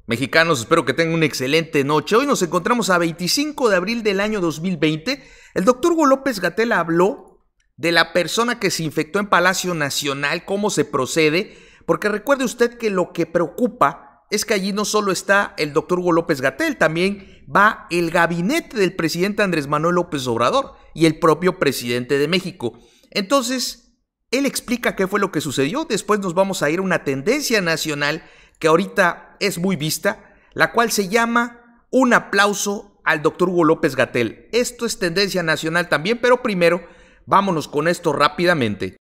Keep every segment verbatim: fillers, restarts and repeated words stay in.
Mexicanos, espero que tengan una excelente noche. Hoy nos encontramos a veinticinco de abril del año dos mil veinte. El doctor Hugo López-Gatell habló de la persona que se infectó en Palacio Nacional, cómo se procede, porque recuerde usted que lo que preocupa es que allí no solo está el doctor Hugo López-Gatell, también va el gabinete del presidente Andrés Manuel López Obrador y el propio presidente de México. Entonces, él explica qué fue lo que sucedió. Después nos vamos a ir a una tendencia nacional que ahorita es muy vista, la cual se llama un aplauso al doctor Hugo López-Gatell. Esto es tendencia nacional también, pero primero vámonos con esto rápidamente.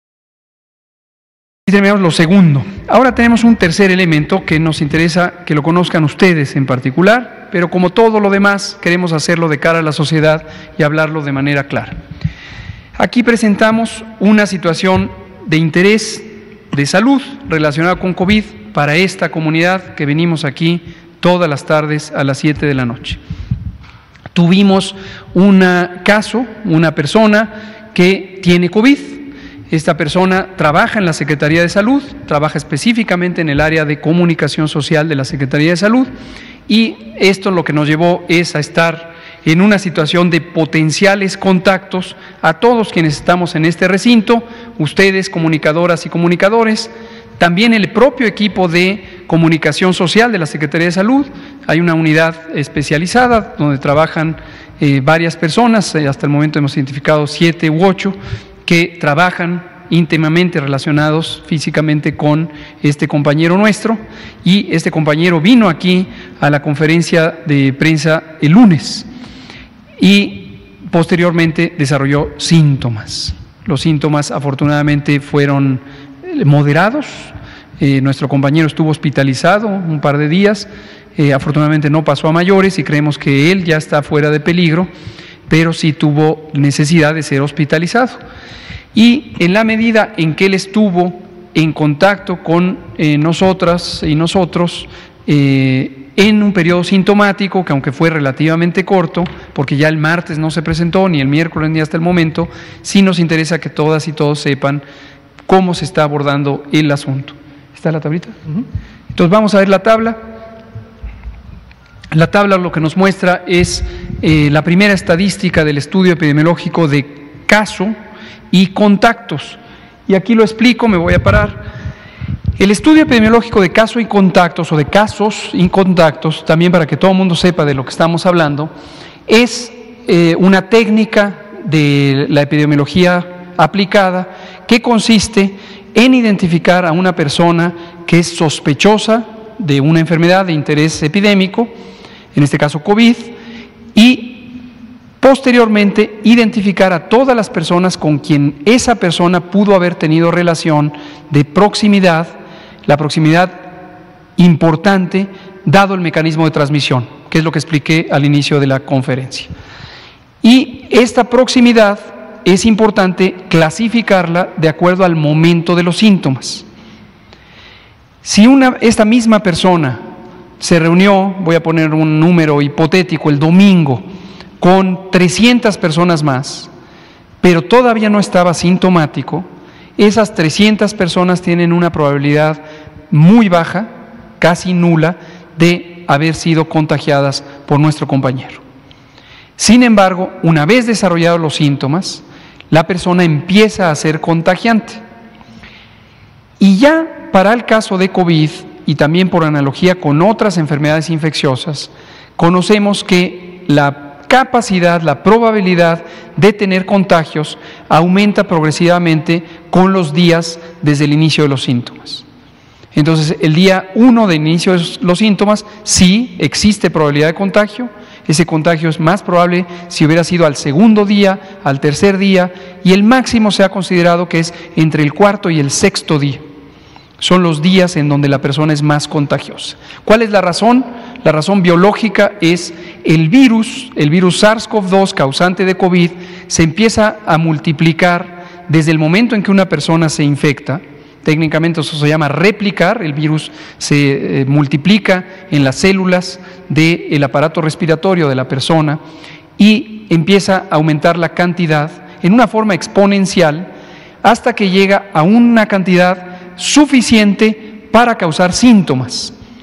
Y terminamos lo segundo. Ahora tenemos un tercer elemento que nos interesa que lo conozcan ustedes en particular, pero como todo lo demás queremos hacerlo de cara a la sociedad y hablarlo de manera clara. Aquí presentamos una situación de interés de salud relacionada con COVID para esta comunidad que venimos aquí todas las tardes a las siete de la noche. Tuvimos un caso, una persona que tiene COVID. Esta persona trabaja en la Secretaría de Salud, trabaja específicamente en el área de comunicación social de la Secretaría de Salud, y esto lo que nos llevó es a estar en una situación de potenciales contactos a todos quienes estamos en este recinto, ustedes comunicadoras y comunicadores, también el propio equipo de comunicación social de la Secretaría de Salud. Hay una unidad especializada donde trabajan eh, varias personas, eh, hasta el momento hemos identificado siete u ocho que trabajan íntimamente relacionados físicamente con este compañero nuestro, y este compañero vino aquí a la conferencia de prensa el lunes y posteriormente desarrolló síntomas. Los síntomas afortunadamente fueron moderados. Eh, nuestro compañero estuvo hospitalizado un par de días, eh, afortunadamente no pasó a mayores y creemos que él ya está fuera de peligro, pero sí tuvo necesidad de ser hospitalizado. Y en la medida en que él estuvo en contacto con eh, nosotras y nosotros eh, en un periodo sintomático, que aunque fue relativamente corto, porque ya el martes no se presentó, ni el miércoles ni hasta el momento, sí nos interesa que todas y todos sepan cómo se está abordando el asunto. ¿Está la tablita? Uh-huh. Entonces vamos a ver la tabla. La tabla lo que nos muestra es eh, la primera estadística del estudio epidemiológico de caso y contactos. Y aquí lo explico, me voy a parar. El estudio epidemiológico de caso y contactos, o de casos y contactos, también para que todo el mundo sepa de lo que estamos hablando, es eh, una técnica de la epidemiología aplicada que consiste en identificar a una persona que es sospechosa de una enfermedad de interés epidémico, en este caso COVID, y posteriormente identificar a todas las personas con quien esa persona pudo haber tenido relación de proximidad, la proximidad importante dado el mecanismo de transmisión, que es lo que expliqué al inicio de la conferencia. Y esta proximidad es importante clasificarla de acuerdo al momento de los síntomas. Si una, esta misma persona se reunió, voy a poner un número hipotético, el domingo, con trescientas personas más, pero todavía no estaba sintomático, esas trescientas personas tienen una probabilidad muy baja, casi nula, de haber sido contagiadas por nuestro compañero. Sin embargo, una vez desarrollados los síntomas, la persona empieza a ser contagiante. Y ya para el caso de COVID, y también por analogía con otras enfermedades infecciosas, conocemos que la capacidad, la probabilidad de tener contagios aumenta progresivamente con los días desde el inicio de los síntomas. Entonces, el día uno de inicio de los síntomas, sí existe probabilidad de contagio. Ese contagio es más probable si hubiera sido al segundo día, al tercer día, y el máximo se ha considerado que es entre el cuarto y el sexto día. Son los días en donde la persona es más contagiosa. ¿Cuál es la razón? La razón biológica es el virus, el virus SARS CoV dos causante de COVID, se empieza a multiplicar desde el momento en que una persona se infecta. Técnicamente eso se llama replicar, el virus se eh, multiplica en las células del aparato respiratorio de la persona y empieza a aumentar la cantidad en una forma exponencial hasta que llega a una cantidad suficiente para causar síntomas.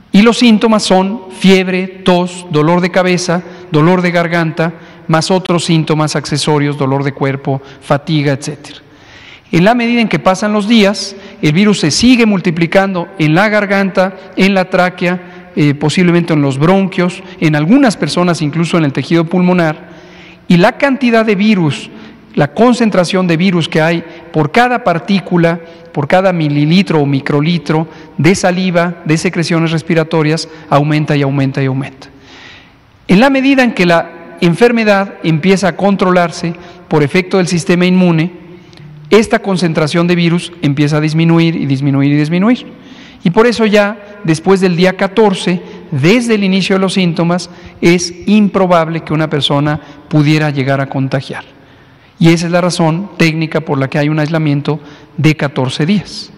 Y los síntomas son fiebre, tos, dolor de cabeza, dolor de garganta, más otros síntomas accesorios, dolor de cuerpo, fatiga, etcétera. En la medida en que pasan los días, el virus se sigue multiplicando en la garganta, en la tráquea, eh, posiblemente en los bronquios, en algunas personas incluso en el tejido pulmonar, y la cantidad de virus, la concentración de virus que hay por cada partícula, por cada mililitro o microlitro de saliva, de secreciones respiratorias, aumenta y aumenta y aumenta. En la medida en que la enfermedad empieza a controlarse por efecto del sistema inmune, esta concentración de virus empieza a disminuir y disminuir y disminuir. Y por eso ya después del día catorce, desde el inicio de los síntomas, es improbable que una persona pudiera llegar a contagiar. Y esa es la razón técnica por la que hay un aislamiento de catorce días.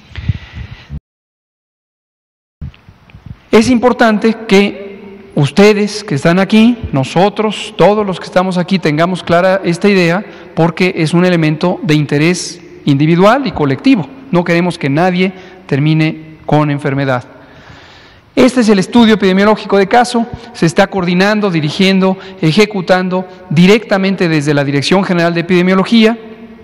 Es importante que ustedes que están aquí, nosotros, todos los que estamos aquí, tengamos clara esta idea, porque es un elemento de interés individual y colectivo. No queremos que nadie termine con enfermedad. Este es el estudio epidemiológico de caso, se está coordinando, dirigiendo, ejecutando directamente desde la Dirección General de Epidemiología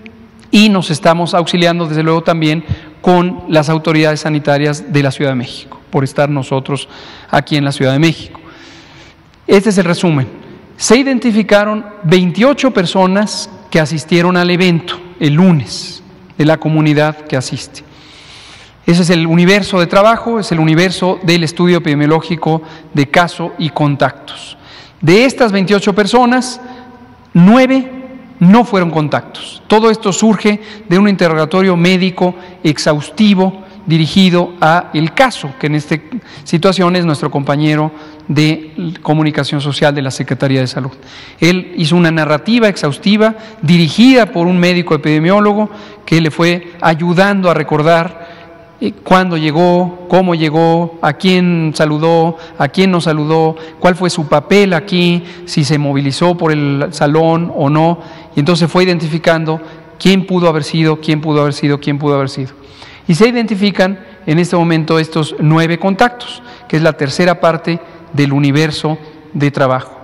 y nos estamos auxiliando desde luego también con las autoridades sanitarias de la Ciudad de México, por estar nosotros aquí en la Ciudad de México. Este es el resumen. Se identificaron veintiocho personas que asistieron al evento el lunes de la comunidad que asiste. Ese es el universo de trabajo, es el universo del estudio epidemiológico de caso y contactos. De estas veintiocho personas, nueve no fueron contactos. Todo esto surge de un interrogatorio médico exhaustivo dirigido a el caso, que en esta situación es nuestro compañero de comunicación social de la Secretaría de Salud. Él hizo una narrativa exhaustiva dirigida por un médico epidemiólogo que le fue ayudando a recordar cuándo llegó, cómo llegó, a quién saludó, a quién no saludó, cuál fue su papel aquí, si se movilizó por el salón o no, y entonces fue identificando quién pudo haber sido, quién pudo haber sido, quién pudo haber sido. Y se identifican en este momento estos nueve contactos, que es la tercera parte del universo de trabajo.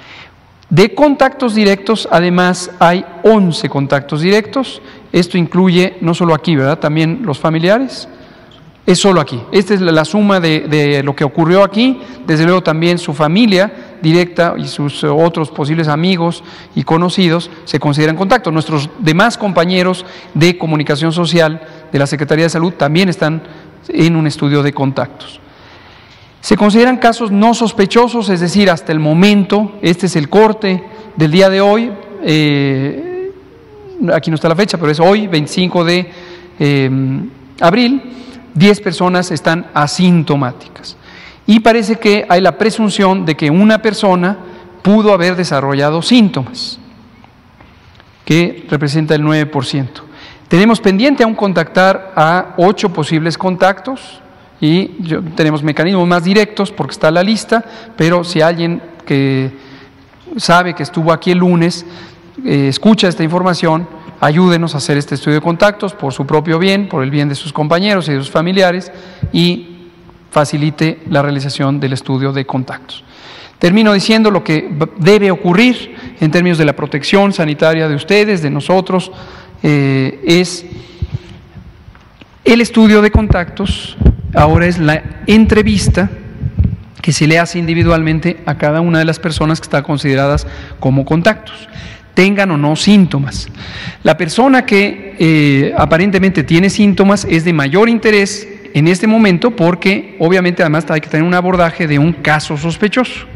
De contactos directos, además, hay once contactos directos. Esto incluye no solo aquí, ¿verdad? También los familiares. Es solo aquí. Esta es la suma de, de lo que ocurrió aquí. Desde luego también su familia directa y sus otros posibles amigos y conocidos se consideran contactos. Nuestros demás compañeros de comunicación social de la Secretaría de Salud también están en un estudio de contactos. Se consideran casos no sospechosos, es decir, hasta el momento, este es el corte del día de hoy, eh, aquí no está la fecha, pero es hoy, veinticinco de abril, diez personas están asintomáticas. Y parece que hay la presunción de que una persona pudo haber desarrollado síntomas, que representa el nueve por ciento. Tenemos pendiente aún contactar a ocho posibles contactos y yo, tenemos mecanismos más directos porque está la lista, pero si alguien que sabe que estuvo aquí el lunes, eh, escucha esta información, ayúdenos a hacer este estudio de contactos por su propio bien, por el bien de sus compañeros y de sus familiares y facilite la realización del estudio de contactos. Termino diciendo lo que debe ocurrir en términos de la protección sanitaria de ustedes, de nosotros, eh, es el estudio de contactos, ahora es la entrevista que se le hace individualmente a cada una de las personas que están consideradas como contactos, tengan o no síntomas. La persona que eh, aparentemente tiene síntomas es de mayor interés en este momento porque obviamente además hay que tener un abordaje de un caso sospechoso.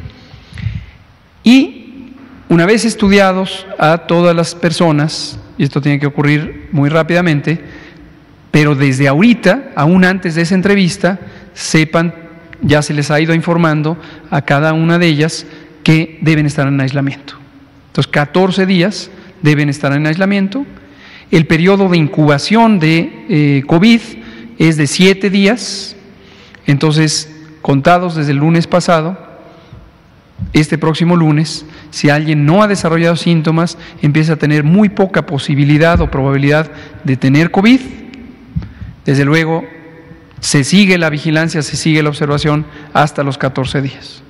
Y una vez estudiados a todas las personas, y esto tiene que ocurrir muy rápidamente, pero desde ahorita, aún antes de esa entrevista, sepan, ya se les ha ido informando a cada una de ellas que deben estar en aislamiento. Entonces, catorce días deben estar en aislamiento. El periodo de incubación de eh, COVID es de siete días, entonces, contados desde el lunes pasado, este próximo lunes, si alguien no ha desarrollado síntomas, empieza a tener muy poca posibilidad o probabilidad de tener COVID. Desde luego, Se sigue la vigilancia, se sigue la observación hasta los catorce días.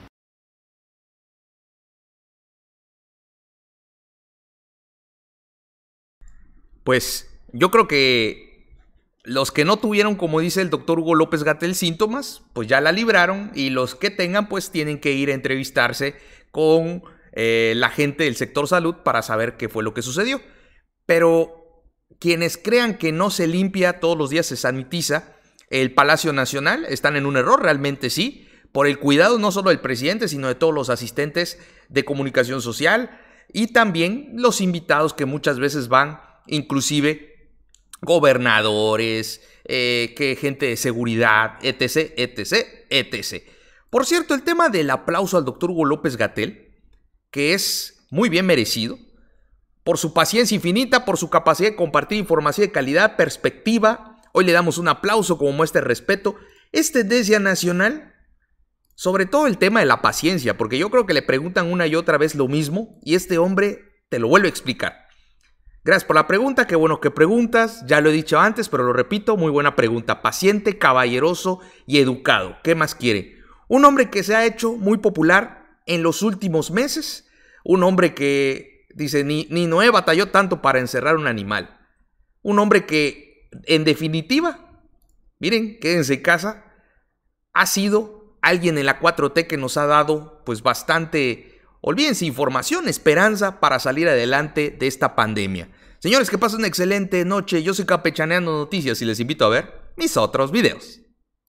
Pues yo creo que los que no tuvieron, como dice el doctor Hugo López-Gatell, síntomas, pues ya la libraron, y los que tengan, pues tienen que ir a entrevistarse con eh, la gente del sector salud para saber qué fue lo que sucedió. Pero quienes crean que no se limpia, todos los días se sanitiza el Palacio Nacional, están en un error, realmente sí, por el cuidado no solo del presidente, sino de todos los asistentes de comunicación social y también los invitados que muchas veces van, inclusive gobernadores, eh, que gente de seguridad, etc, etc, etc. Por cierto, el tema del aplauso al doctor Hugo López-Gatell, que es muy bien merecido, por su paciencia infinita, por su capacidad de compartir información de calidad, perspectiva. Hoy le damos un aplauso como muestra de respeto. Es tendencia nacional, sobre todo el tema de la paciencia, porque yo creo que le preguntan una y otra vez lo mismo y este hombre te lo vuelve a explicar. Gracias por la pregunta, qué bueno que preguntas, ya lo he dicho antes, pero lo repito, muy buena pregunta. Paciente, caballeroso y educado, ¿qué más quiere? Un hombre que se ha hecho muy popular en los últimos meses, un hombre que dice, ni, ni Noé batalló tanto para encerrar un animal, un hombre que en definitiva, miren, quédense en casa, ha sido alguien en la cuatro T que nos ha dado pues bastante, olvídense, información, esperanza para salir adelante de esta pandemia. Señores, que pasen una excelente noche. Yo soy Campechaneando Noticias y les invito a ver mis otros videos.